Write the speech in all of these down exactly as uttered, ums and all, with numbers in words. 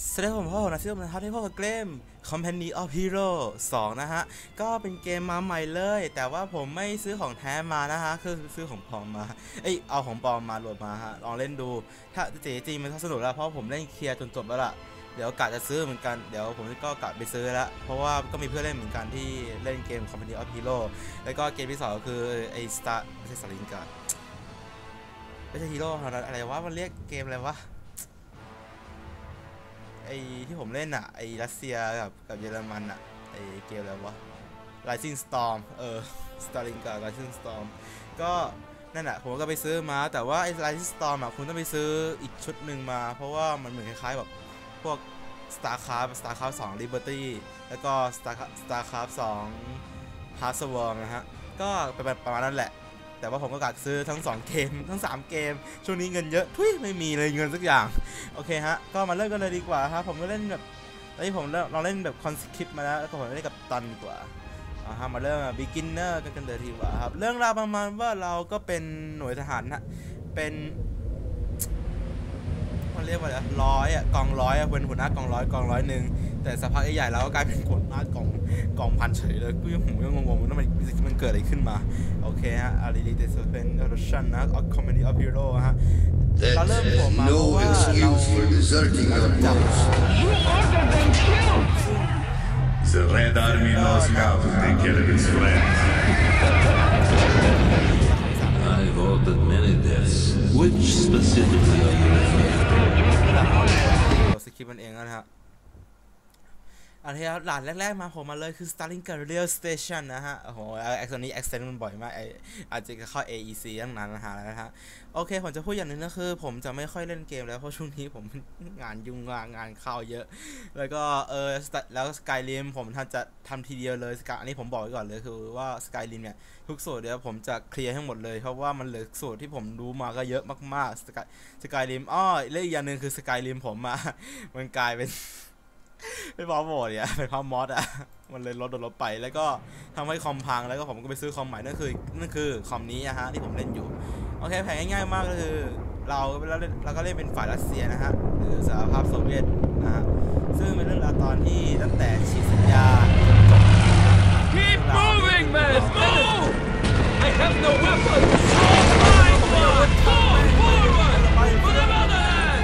สวัสดีผมพ่อนะที่ผมนะครับที่พ่อกับเกม Company of Hero สองนะฮะก็เป็นเกมมาใหม่เลยแต่ว่าผมไม่ซื้อของแท้มานะฮะคือซื้อของปลอมมาเอ้ยเอาของปลอมมาโหลดมาฮะลองเล่นดูถ้าจริงๆมันสนุกแล้วเพราะผมเล่นเคลียร์จนจบแล้วล่ะเดี๋ยวกะจะซื้อเหมือนกันเดี๋ยวผมก็กะไปซื้อแล้วเพราะว่าก็มีเพื่อนเล่นเหมือนกันที่เล่นเกม Company of Hero แล้วก็เกมที่สองก็คือไอ้ Star ไม่ใช่ Stalingrad ไม่ใช่ฮีโร่อะไรวะมันเรียกเกมอะไรวะไอที่ผมเล่นอะไอรัสเซียกับกับเยอรมันอะไอเกมอะไรวะ Rising Storm เออ Stalingrad Rising Storm ก็นั่นแหละผมก็ไปซื้อมาแต่ว่าไอ Rising Storm อะคุณต้องไปซื้ออีกชุดหนึ่งมาเพราะว่ามันเหมือนคล้ายๆแบบพวก Starcraft Starcraft สอง Liberty แล้วก็ Starcraft Starcraft สอง Hearthstone นะฮะก็เป็นประมาณนั้นแหละแต่ว่าผมก็กะซื้อทั้งสองเกมทั้งสามเกมช่วงนี้เงินเยอะทุยไม่มีเลยเงินสักอย่างโอเคฮะก็มาเริ่มกันเลยดีกว่าครับผมก็เล่นแบบตอนนี้ผมเราเล่นแบบคอนสคริปต์มาแล้วแล้วผมเล่นกับตันดีกว่าอ่าฮะมาเริ่ม beginner กันกันเลยดีกว่าครับเรื่องราวประมาณว่าเราก็เป็นหน่วยทหารนะเป็นมันเรียกว่าอะไรร้อยอ่ะกองร้อยอ่ะเป็นหัวหน้ากองร้อยกองร้อยหนึ่งแต่สักพักใหญ่ๆแล้วก็กลายเป็นหัวหน้ากองกองพันเฉยเลยกูยังผมยังงงๆว่ามันมันเกิดอะไรขึ้นมาโอเคฮะอารีดีเดสเป็นออร์ชันนะออคอมเมดี้ออฟฮีโร่ฮะเราเริ่มผมมาเพราะว่าเราจับ The Red Army knows how to take care of its friends. I've ordered many deaths. Which specifically are you referring to? สกิปมันเองนะฮะอันที่หลานแรกๆมาผมมาเลยคือ Stalingrad Rail Station นะฮะโอ้โหไอ้ตัวนี้ accent มันบ่อยมากไออาจจะเข้า เอ อี ซี ตั้งนานนะฮะแล้วนะฮะโอเคผมจะพูดอย่างนึงก็คือผมจะไม่ค่อยเล่นเกมแล้วเพราะช่วงนี้ผมงานยุ่งงานงานเข้าเยอะแล้วก็เออแล้ว Skyrim ผมทำจะทำทีเดียวเลยสกายอันนี้ผมบอกไว้ก่อนเลยคือว่า Skyrim เนี่ยทุกสูตรเดี๋ยวผมจะเคลียร์ให้หมดเลยเพราะว่ามันเหลือสูตรที่ผมรู้มาก็เยอะมากๆ Skyrim อ้อเรื่องอีกอย่างนึงคือ Skyrim ผมมามันกลายเป็นไม่พอหมดเนี่ยเป็นพอมอสอ่ะมันเลยลดลดไปแล้วก็ทำให้คอมพังแล้วก็ผมก็ไปซื้อคอมใหม่นั่นคือนั่นคือคอมนี้นะฮะที่ผมเล่นอยู่โอเคแผนง่ายๆมากก็คือเราเราเราก็เล่นเป็นฝ่ายรัสเซียนะฮะหรือสหภาพโซเวียตนะฮะซึ่งเป็นเรื่องราวตอนที่ตั้งแต่ฉีกสัญญาจบ Keep moving, men! Move! I have no weapons! Fight one! Fall forward! For the motherland!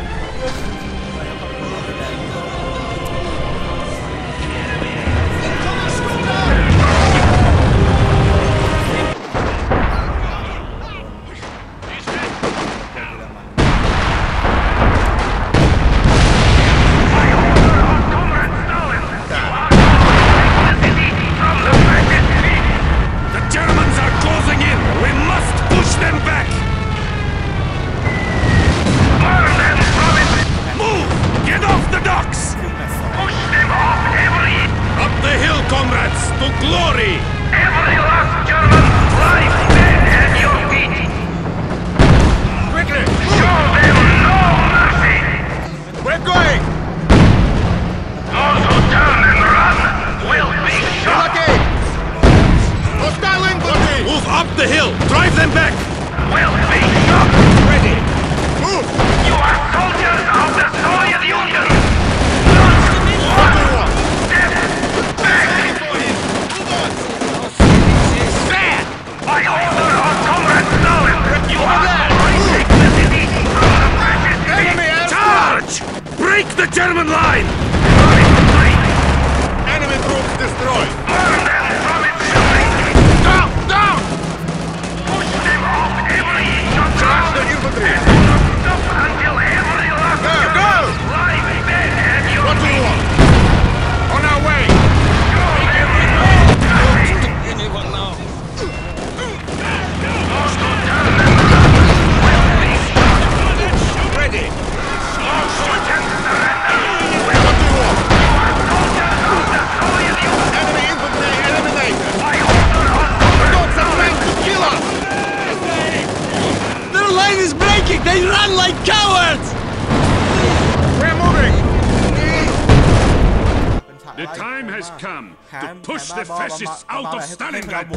The fascists out of Stalingrad!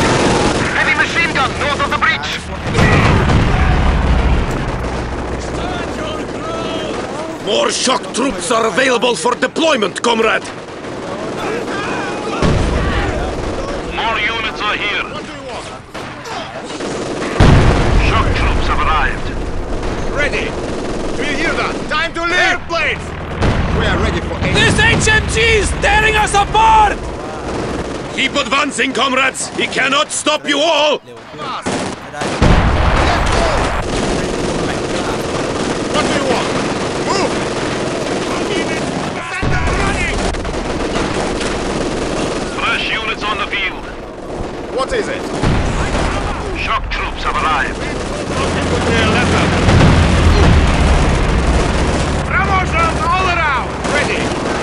Heavy machine gun north of the breach! More shock troops are available for deployment, comrade! More units are here. Shock troops have arrived. Ready! Do you hear that? Time to leave! Airplanes! We are ready for aim. This H M G is tearing us apart! Keep advancing, comrades! He cannot stop you all! เร็วขึ้นไม่ได้ What do you want? Move! Send them running! Fresh units on the field. What is it? Shock troops have arrived. Promotions all around! Ready!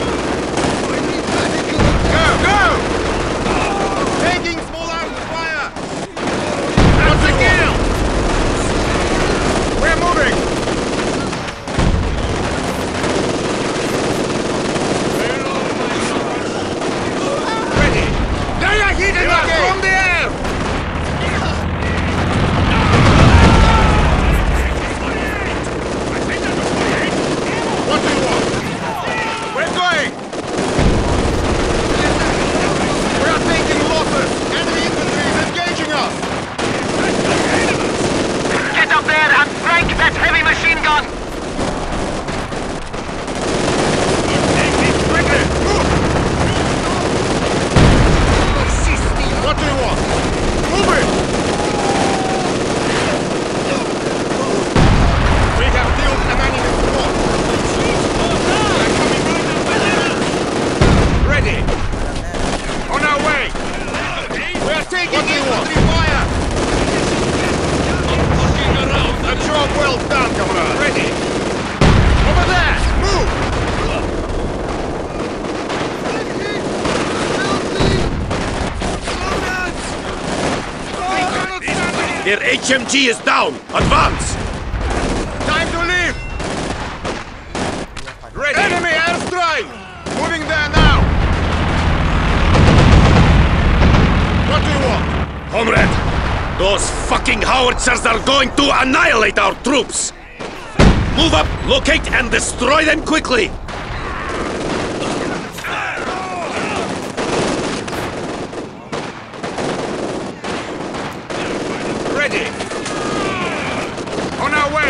Go, go! Taking small arms fire! That's a kill! We're moving! Ready! They are hitting us from the air! What do you want? We're going! We are taking losses! Enemy infantry is engaging us! Get up there and flank that heavy machine gun! Quickly! Move! What do you want? Move it! We have killed an enemy squad! Ready! On our way! We are taking infantry fire! A job well done, comrade! Ready! Over there! Move! Their H M G is down! Advance! Time to leave! Ready! Enemy airstrike! Moving there now! What do you want? Comrade! Those fucking howitzers are going to annihilate our troops! Move up, locate and destroy them quickly! Ready! On our way!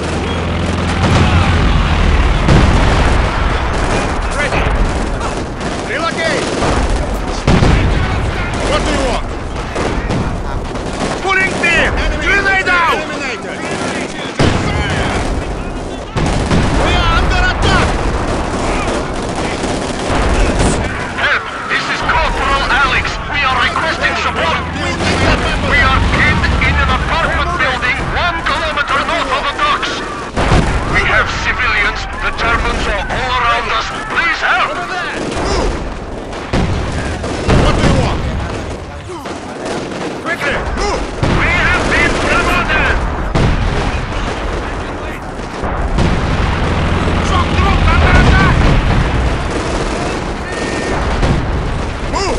Ready! Relocate! What do you want? Pulling team! Grenade out! Eliminated! We are under attack! Help! This is Corporal Alex. We are requesting support. We are pinned in an apartment building one kilometer north of the docks. We have civilians. The Germans are all around us. Please help! Over there! Move! What do you want? Quickly! Move! We have been promoted! Shock troops under attack! Move!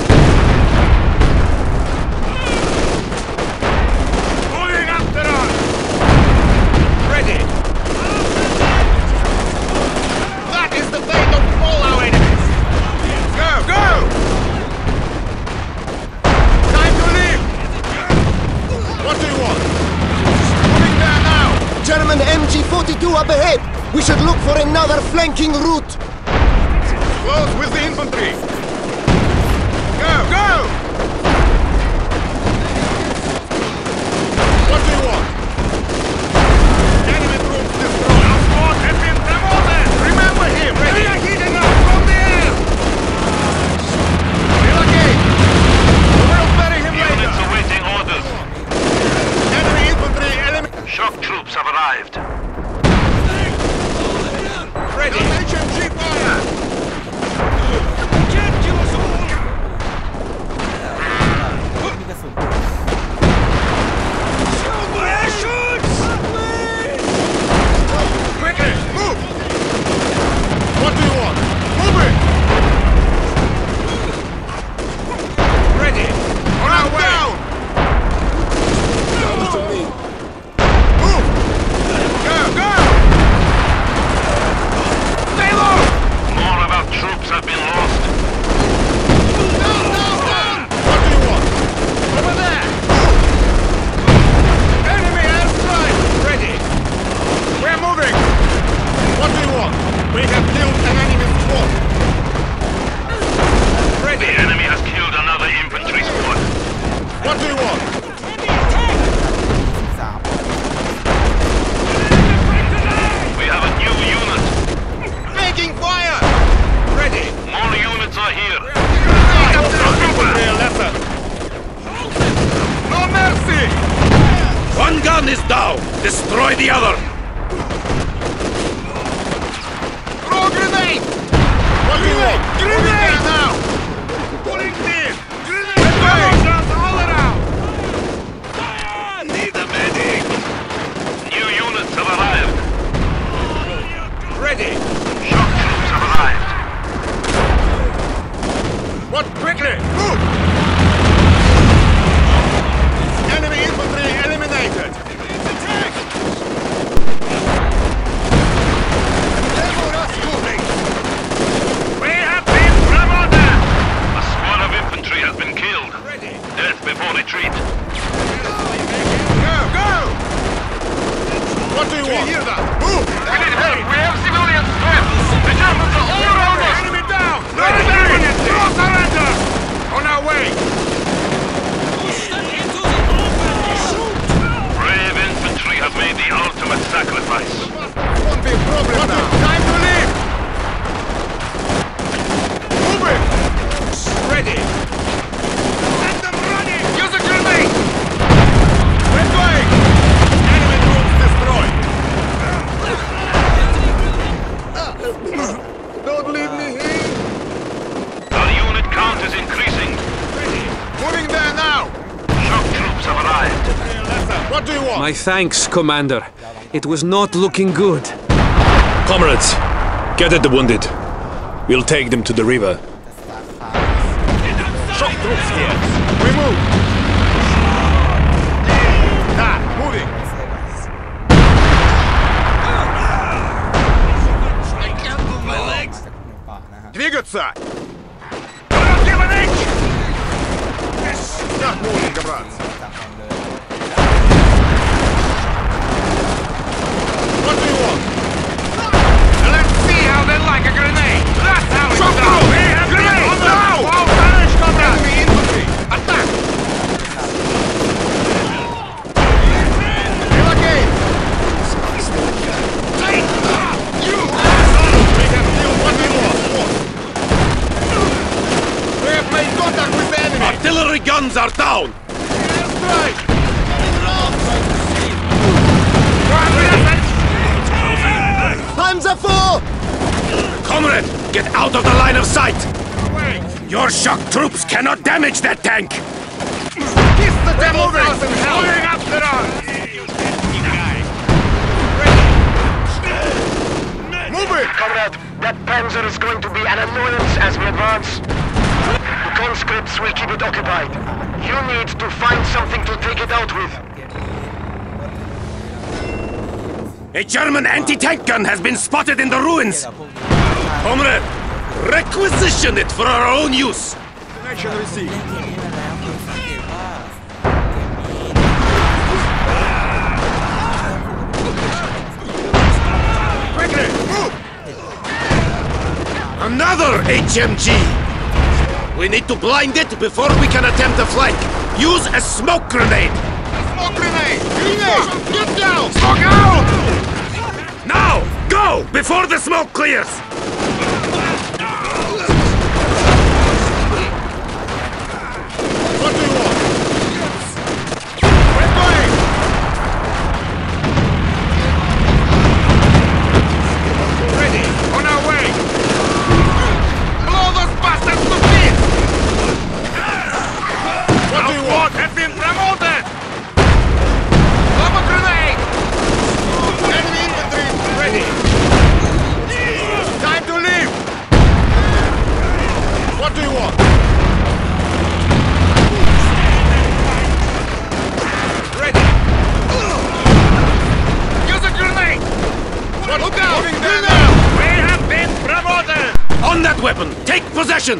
Moving after us! Ready! That is the fate of all our enemies! Go, go! Time to leave! What do you want? Moving there now! German M G forty-two up ahead! We should look for another flanking route! Close with the infantry! Go, go! What do you want? Enemy troops destroyed! Our squad has been promoted! Remember him! Ready? They are hitting us from the air! Relocate! We will bury him later! Units awaiting orders. Enemy infantry eliminated! Shock troops have arrived. Ready! H M G fire! Get you us all! troops have been lost. Down, down, down! What do you want? Over there! Enemy airstrike! Ready! We're moving! What do you want? We have killed an enemy squad! Ready! The enemy has killed another infantry squad. What do you want? สาม We have a new unit. Taking fire! Ready! More units are here. Real lesson! No mercy! One gun is down! Destroy the other! Throw grenade! What do you want? Grenade! Now! Pulling in! Grenade! All around! Need a medic! New units have arrived. Ready! Shock troops have arrived. What? Quickly! Move! Enemy infantry eliminated! Attack! We have been promoted! A squad of infantry has been killed. Ready! Death before retreat. Go! Go! What do you want? Hear that? Move! We need help. We have civilians left. The Germans are all around us. Enemy down! Ready! No surrender! On our way! Brave infantry have made the ultimate sacrifice. Won't be a problem now. Time to leave! Moving! Ready! Send them running! Use a grenade! We're going! Enemy troops destroyed! Don't leave me here! Our unit count is increasing. Ready! Moving there now! Shock troops have arrived. What do you want? My thanks, Commander. It was not looking good. Comrades, gather the wounded. We'll take them to the river. Shock troops here! We move! Ah, moving! I can't move my legs! จากหมู่ป่านะฮะ Двигаться! Don't give an inch! Not moving, брат! จากกันเลย What do you want? Let's see how they like a grenade! That's how it's done! Grenade! Now! All Spanish comrades! Enemy infantry! Attack! Kill again! Take! You! We have killed what we want! We have made contact with the enemy! Artillery guns are down! Airstrike! Panzer four! Comrade, get out of the line of sight! Wait! Your shock troops cannot damage that tank! Kiss the devil thousand hell! Moving after us! Move it! Comrade, that panzer is going to be an annoyance as we advance. The conscripts will keep it occupied. You need to find something to take it out with. A German anti-tank gun has been spotted in the ruins! เราพวกนี้ Comrade, requisition it for our own use! Connection received. เล่นเกมนี้มาแล้วคือสังเกตว่าเกมนี้ Quickly! Move! Another H M G! We need to blind it before we can attempt a flank. Use a smoke grenade! Smoke grenade! Grenade! Get down! Smoke out! Now! Go! Before the smoke clears! What do you want? We're going! Ready! On our way! Blow those bastards to bits! What do you want? Have been promoted! Lob a grenade! Enemy infantry ready! Time happen. Take possession.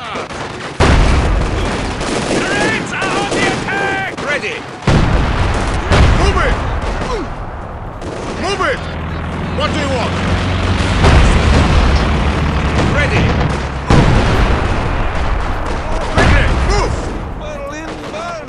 Grenades are on the attack! Ready! Move it! Move it! What do you want? Ready! Quickly! Move! Berlin, burn!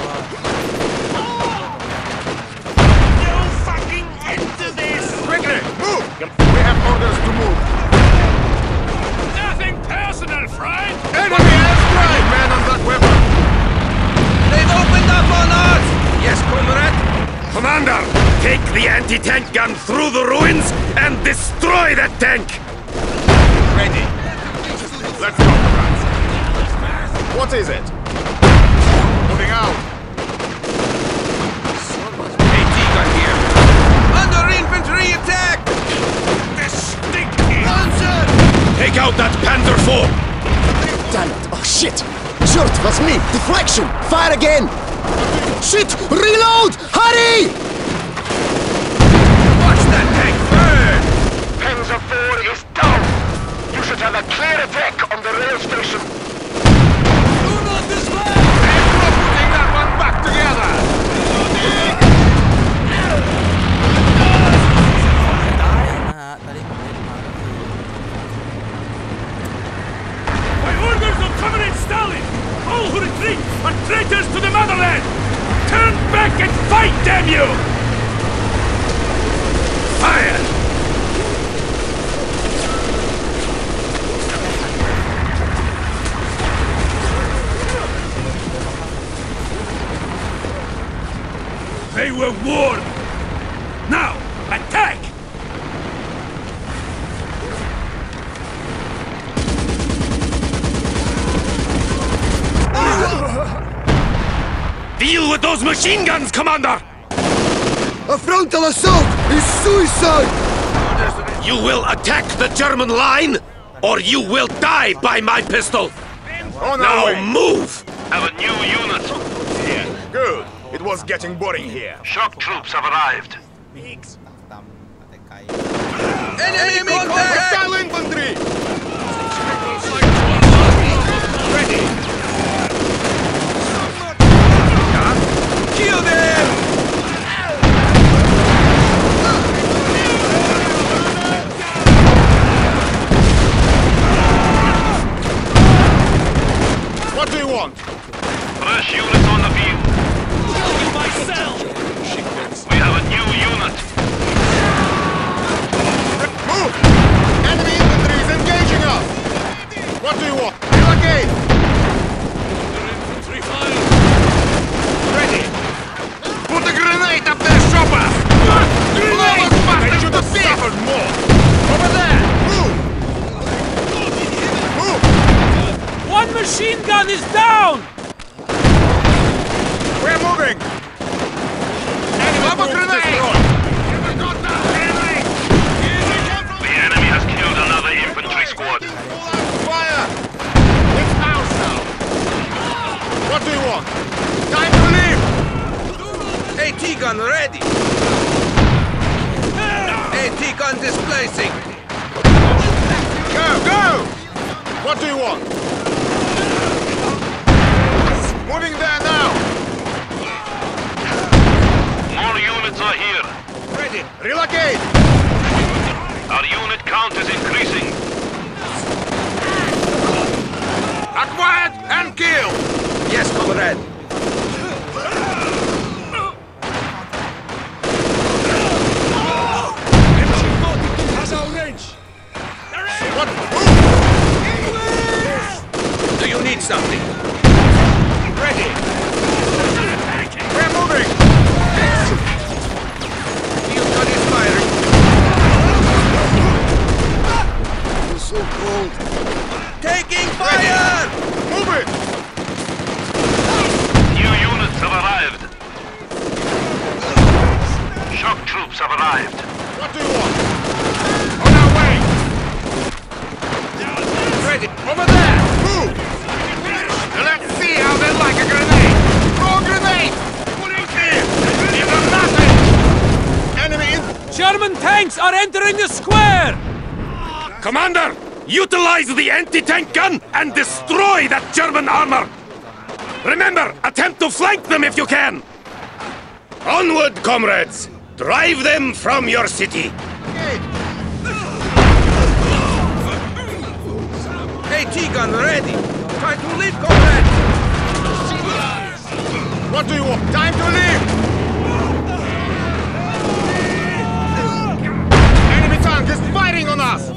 You fucking end to this! Quickly! Move! We have orders to move. Nothing personal, friend! Enemy airstrike! Man on that weapon! They've opened up on us! Yes, comrade? Commander, take the anti-tank gun through the ruins and destroy that tank! Ready. Let's go, comrades. What is it? Moving out. AT gun here. Under infantry attack! The stinky! Panzer! Take out that Panzer four! Damn it! Oh shit! Sure, it was me! Deflection! Fire again! Shit! Reload! Hurry! Watch that tank burn! Panzer four is down. You should have a clear attack on the rail station. Do not despair! We're putting that one back together! My orders of Comrade Stalin! All who retreat are traitors to the motherland! Turn back and fight, damn you! Fire! They were warned! Now, attack! Deal with those machine guns, Commander! A frontal assault is suicide! You will attack the German line, or you will die by my pistol! On Now our way. move! Have a new unit. Yeah, good. It was getting boring here. Shock troops have arrived. Enemy contact! Hostile infantry! Ready! Kill them! What do you want? Fresh units on the field. Myself! We have a new unit. Move! Enemy infantry is engaging us! What do you want? Relocate! Infantry fire! Ready! Put a grenade up there, chopper! Grenade! They should have suffered more! Over there! Move! Move! One machine gun is down! We're moving! Enemy Lob a grenade! The enemy has killed another infantry squad. Fire! It's ours now! What do you want? Time to leave! AT gun ready! AT gun displacing! Go, go! What do you want? Moving there now! More units are here. Ready! Relocate! Our unit count is increasing. Acquired and kill! Yes, comrade! What? Do you need something? Ready! We're moving! Field gun is firing! It's so cold. Taking fire! Move it! New units have arrived. Shock troops have arrived. What do you want? On our way! Ready! Over there! Move! Let's see how they like a grenade! Throw a grenade! Put it here! Give them nothing! Enemy in... German tanks are entering the square! Commander! Utilize the anti-tank gun and destroy that German armor! Remember, attempt to flank them if you can! Onward, comrades! Drive them from your city! AT gun ready! Try to leave, comrades! What do you want? Time to leave! Enemy tank is firing on us!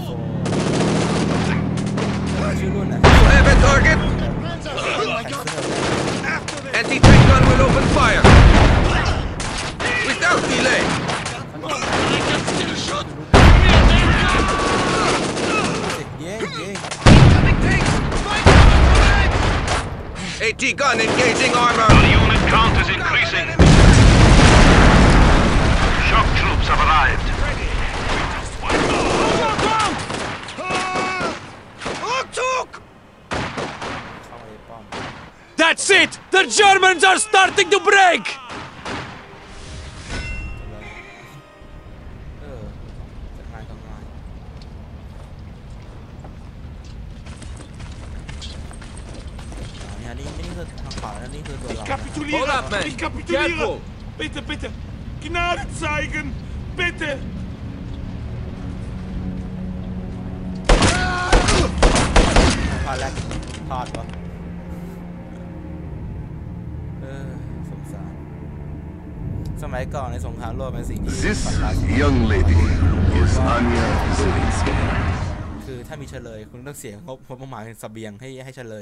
You have a target? Anti-tank gun will open fire! Without delay! AT gun engaging armor! Our unit count is increasing. Shock troops have arrived. That's it! The Germans are starting to break! เออจะง่ายก็ง่ายเนี่ยนี่นี่คือทางขวาแล้วนี่คือตัวเรา Hold up, man! Careful! Bitte, bitte! Gnade zeigen! Bitte! พลาดแรกพลาดวะเออสงสารสมัยก่อนในสงครามโลกเป็นสิ่งที่ This young lady is Anya Zelinsky. คือถ้ามีเฉลยคุณต้องเสียงบงบประมาณเสบียงให้ให้เฉลย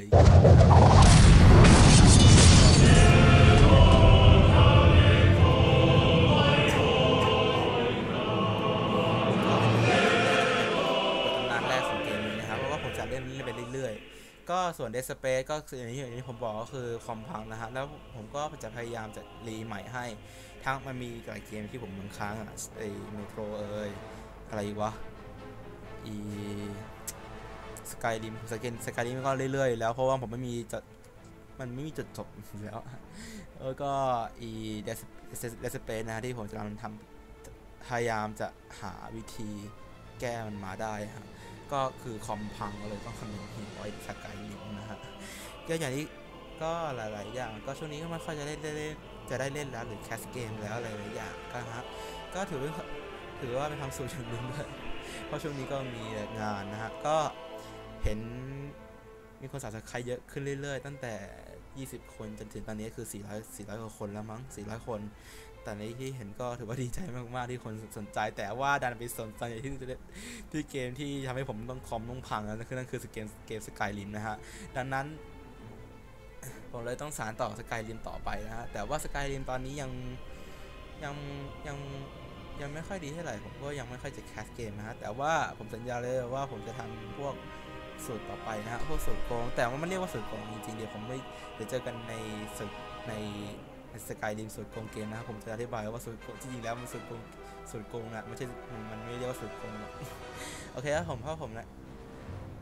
นัดแรกของเกมนี้นะครับเพราะว่าผมจะเล่นเล่นไปเรื่อยๆก็ส่วน Dead Space ก็อย่างที่อย่างที่ผมบอกก็คือคอมพังนะฮะแล้วผมก็จะพยายามจะรีใหม่ให้ทั้งมันมีหลายเกมที่ผมมันค้างอ่ะไอ้เมโทรเอ่ยอะไรวะอีสกายริมสกายสกายริมก็เรื่อยๆแล้วเพราะว่าผมไม่มีจะมันไม่มีจุดจบแล้วแล้วก็อีเดสเดสเปซนะที่ผมจะทำพยายามจะหาวิธีแก้มันมาได้ฮะก็คือคอมพังก็เลยต้องคำนึงถึงไว้สกายริมนะฮะก็อย่างนี้ก็หลายๆอย่างก็ช่วงนี้ก็ไม่ค่อยจะได้เล่นจะได้เล่นแล้วหรือแคสเกมแล้วอะไรหลายอย่างก็ฮะก็ถือถือว่าเป็นความสุขอย่างหนึ่งด้วยเพราะช่วงนี้ก็มีงานนะฮะก็เห็นมีคนสับสไครเยอะขึ้นเรื่อยๆตั้งแต่ยี่สิบคนจนถึงตอนนี้คือสี่ร้อย สี่ร้อยกว่าคนแล้วมั้งสี่ร้อยคนแต่ในที่เห็นก็ถือว่าดีใจมากๆที่คนสนใจแต่ว่าดันไปสนใจที่ที่เกมที่ทำให้ผมต้องคอมต้องพังนั่นคือนั่นคือเกมเกมสกายริมนะฮะดังนั้นผมเลยต้องสานต่อสกายริมต่อไปนะฮะแต่ว่าสกายริมตอนนี้ยังยังยังยังไม่ค่อยดีเท่าไหร่ผมก็ยังไม่ค่อยจะแคสเกมนะฮะแต่ว่าผมสัญญาเลยว่าผมจะทำพวกสูตรต่อไปนะฮะพวกสูตรโกงแต่ว่ามันเรียกว่าสูตรโกงจริงๆเดี๋ยวผมไม่เดี๋ยวเจอกันในสูตรในสกายริมสูตรโกงเกมนะครับผมจะอธิบายว่าสูตรโกงจริงๆแล้วมันสูตรโกงสูตรโกงนะไม่ใช่มันไม่เรียกว่าสูตรโกงหรอกโอเคครับผมเพราะผมนะ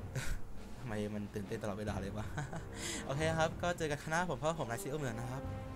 ทำไมมันตื่นเต้นตลอดเวลาเลยวะโอเคครับก็เจอกันคณะผมเพราะผมนายซีโอเหมือนนะครับ